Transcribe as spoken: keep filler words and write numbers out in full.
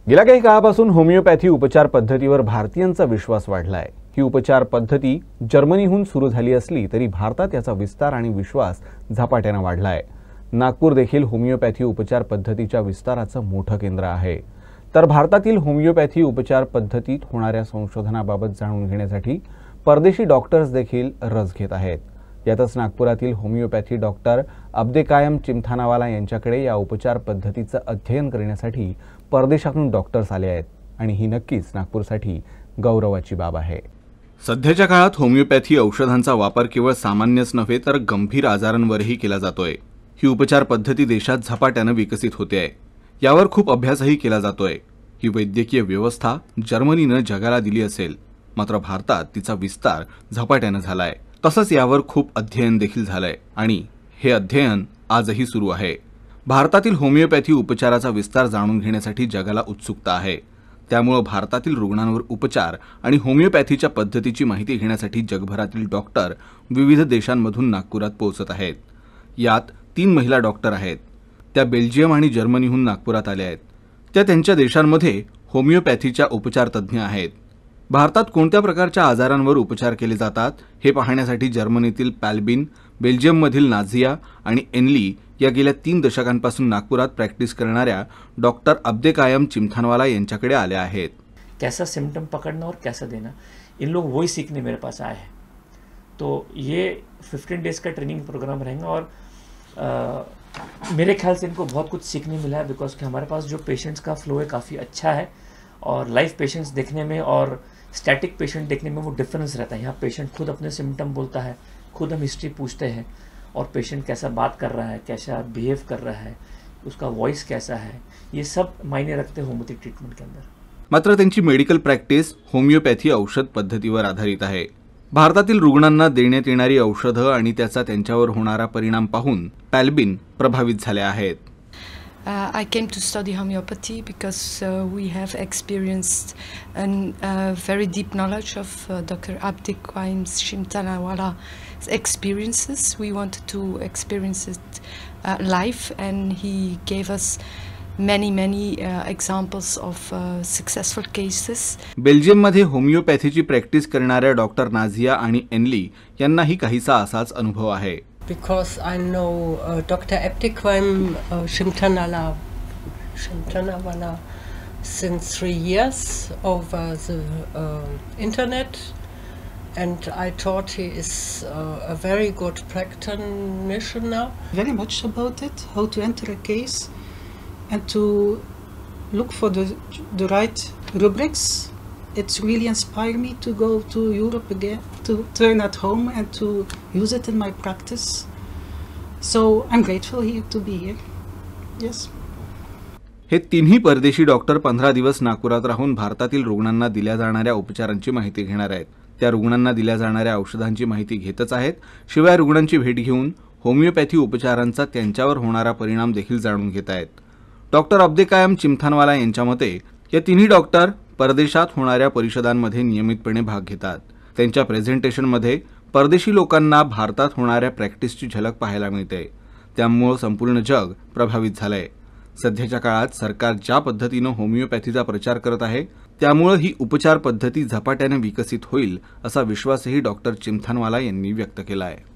गेल्या काही काळापासून होमिओपॅथी उपचार पद्धतीवर भारतीयांचा विश्वास वाढला आहे। ही उपचार पद्धती जर्मनीहून सुरू झाली असली तरी भारतात याचा विस्तार आणि विश्वास झपाट्याने वाढला आहे। नागपूर देखील होमिओपॅथी उपचार पद्धतीच्या विस्ताराचं मोठं केंद्र आहे। तर भारतातील होमिओपॅथी उपचार पद्धतीत होणाऱ्या संशोधनाबाबत जाणून घेण्यासाठी परदेशी डॉक्टर्स देखील रस घेत आहेत। यातच नागपुरातील होमिओपॅथी डॉक्टर अब्देकायम चिमथानावाला यांच्याकडे या उपचार पद्धतीचं अध्ययन करण्यासाठी परदेशातून डॉक्टर्स आले आहेत आणि ही नक्कीच नागपूरसाठी गौरवाची बाब आहे। सध्याच्या काळात होमिओपॅथी औषधांचा वापर केवळ सामान्यच नव्हे तर गंभीर आजारांवरही केला जातोय। ही उपचार पद्धती देशात झपाट्याने विकसित होते आहे। यावर खूप अभ्यासही केला जातोय। ही वैद्यकीय व्यवस्था जर्मनीने जगाला दिली असेल, मात्र भारतात तिचा विस्तार झपाट्याने झालाय। तसंच यावर खूप अध्ययन देखील झालंय आणि हे अध्ययन आजही सुरू आहे। भारतातील होमिओपॅथी उपचाराचा विस्तार जाणून घेण्यासाठी जगाला उत्सुकता आहे। त्यामुळे भारतातील रुग्णांवर उपचार आणि होमिओपॅथीच्या पद्धतीची माहिती घेण्यासाठी जगभरातील डॉक्टर विविध देशांमधून नागपुरात पोहोचत आहेत। यात तीन महिला डॉक्टर आहेत। त्या बेल्जियम आणि जर्मनीहून नागपुरात आल्या आहेत। त्या त्यांच्या देशांमध्ये होमिओपॅथीच्या उपचार तज्ज्ञ आहेत। भारतात कोणत्या प्रकारच्या आजारांवर उपचार केले जातात हे पाहण्यासाठी जर्मनीतील पॅल्बिन, बेल्जियममधील नाझिया आणि एनली या गेल्या तीन दशकांपासून नागपुरात प्रॅक्टिस करणाऱ्या डॉक्टर अब्देकायम चिमथानवाला यांच्याकडे आल्या आहेत। कैसा सिम्टम पकड़ना और कैसा देना, इन लोग वही सीखने मेरे पास आए हैं। तो ये फिफ्टीन डेज का ट्रेनिंग प्रोग्राम रहेगा और आ, मेरे ख्याल से इनको बहुत कुछ सीखने मिला है, बिकॉज कि हमारे पास जो पेशेंट्स का फ्लो है काफ़ी अच्छा है और लाइव पेशेंट्स देखने में और स्टैटिक पेशेंट देखने में वो डिफरेंस रहता है। यहाँ पेशेंट खुद अपने सिम्टम बोलता है, खुद हम हिस्ट्री पूछते हैं और पेशेंट कैसा बात कर रहा है, कैसा बिहेव कर रहा है, उसका वॉइस कैसा है, ये सब मायने रखते हैं होमियोपैथी ट्रीटमेंट के अंदर। मात्र त्यांची मेडिकल प्रॅक्टिस होमिओपॅथी औषध पद्धतीवर आधारित आहे। भारतातील रुग्णांना देण्यात येणारी औषधं आणि त्याचा त्यांच्यावर होणारा परिणाम पाहून पॅल्बिन प्रभावित झाले आहेत। Uh, I came to study homeopathy because uh, we have experienced a uh, very deep knowledge of uh, Doctor Abdequaim Chimthanawala's experiences. We wanted to experience it uh, live, and he gave us many many uh, examples of uh, successful cases. बेल्जियममध्ये होमिओपॅथीची practice करणाऱ्या doctor Nazia आणि एनली यांनाही काहीसा असाच अनुभव आहे। Because I know uh, Doctor Abdequaim uh, Chimthanawala Chimthanawala since three years over the uh, internet, and I thought he is uh, a very good practitioner. Very much about it, how to enter a case and to look for the the right rubrics. It's really inspired me to go to Europe again, to turn at home and to use it in my practice. So I'm grateful here to be here. Yes. हे तिन्ही परदेशी doctor पंधरा दिवस नागपुरात राहून भारतातील रुग्णांना दिल्या जाणाऱ्या उपचारांची माहिती घेणार आहेत। त्या रुग्णांना दिल्या जाणाऱ्या औषधांची माहिती घेतच आहेत, शिवाय रुग्णांची भेट घेऊन होमिओपॅथी उपचारांचा त्यांच्यावर होणारा परिणाम देखील जाणून घेत आहेत। डॉक्टर अब्देकायम चिमथानवाला यांच्या मते या तिन्ही डॉक्टर परदेशात होणाऱ्या परिषदांमध्ये नियमितपणे भाग घेतात। त्यांच्या प्रेझेंटेशनमध्ये परदेशी लोकांना भारतात होणाऱ्या प्रॅक्टिसची झलक पाहायला मिळते। त्यामुळे संपूर्ण जग प्रभावित झालंय। सध्याच्या काळात सरकार ज्या पद्धतीने होमिओपॅथीचा प्रचार करत आहे, त्यामुळे ही उपचार पद्धती झपाट्याने विकसित होईल असा विश्वासही डॉक्टर चिमथानवाला यांनी व्यक्त केला आहे।